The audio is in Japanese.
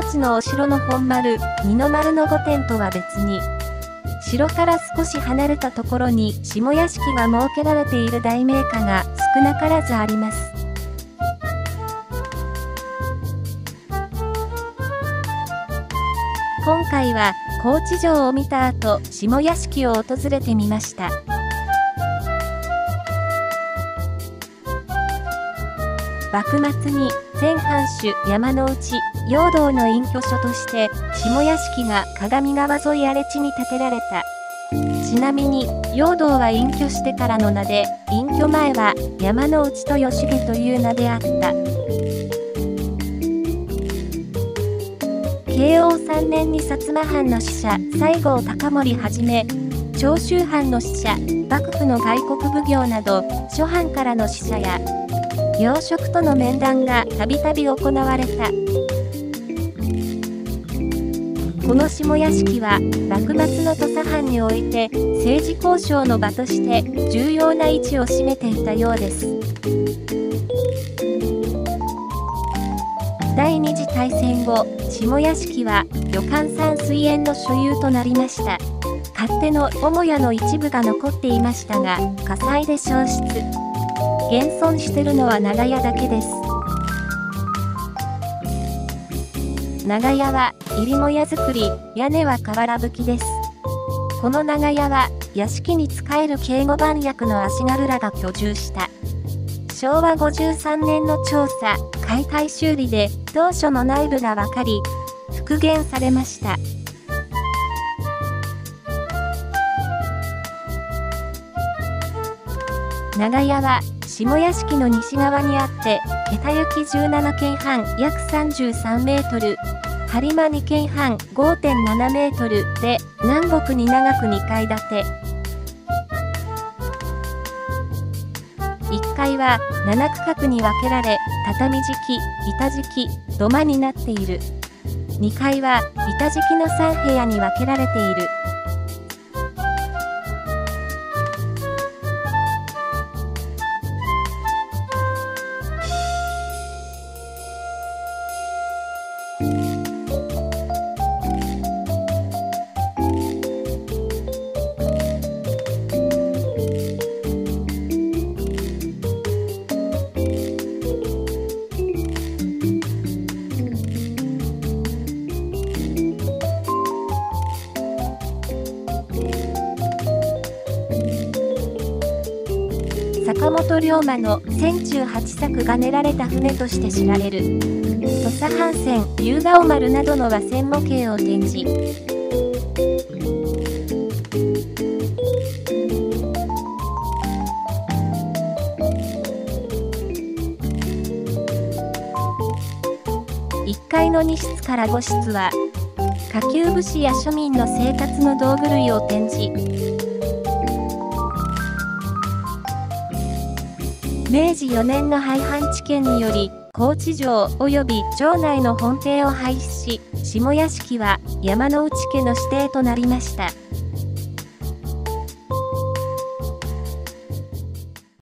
町のお城の本丸、二の丸の御殿とは別に、城から少し離れたところに下屋敷が設けられている大名家が少なからずあります。今回は高知城を見た後、下屋敷を訪れてみました。幕末に前藩主山内陽動の隠居所として下屋敷が鏡川沿い荒れ地に建てられた。ちなみに陽動は隠居してからの名で、隠居前は山内豊重という名であった。慶応3年に薩摩藩の使者西郷隆盛はじめ、長州藩の使者、幕府の外国奉行など諸藩からの使者や要職との面談がたびたび行われた。この下屋敷は幕末の土佐藩において政治交渉の場として重要な位置を占めていたようです。第二次大戦後、下屋敷は旅館山水園の所有となりました。かつての母屋の一部が残っていましたが、火災で焼失。現存しているのは長屋だけです。長屋は入り母屋造り、屋根は瓦葺きです。この長屋は屋敷に仕える警護番役の足軽らが居住した。昭和53年の調査、解体修理で当初の内部が分かり、復元されました。長屋は下屋敷の西側にあって、桁行き17間半約33メートル、播磨2間半 5.7 メートルで、南北に長く2階建て。1階は7区画に分けられ、畳敷き、板敷き、土間になっている。2階は板敷きの3部屋に分けられている。坂本龍馬の千中八作が練られた船として知られる土佐藩船竜ヶ尾丸などの和船模型を展示。1階の2室から5室は下級武士や庶民の生活の道具類を展示。明治4年の廃藩置県により、高知城及び城内の本邸を廃止し、下屋敷は山内家の指定となりました。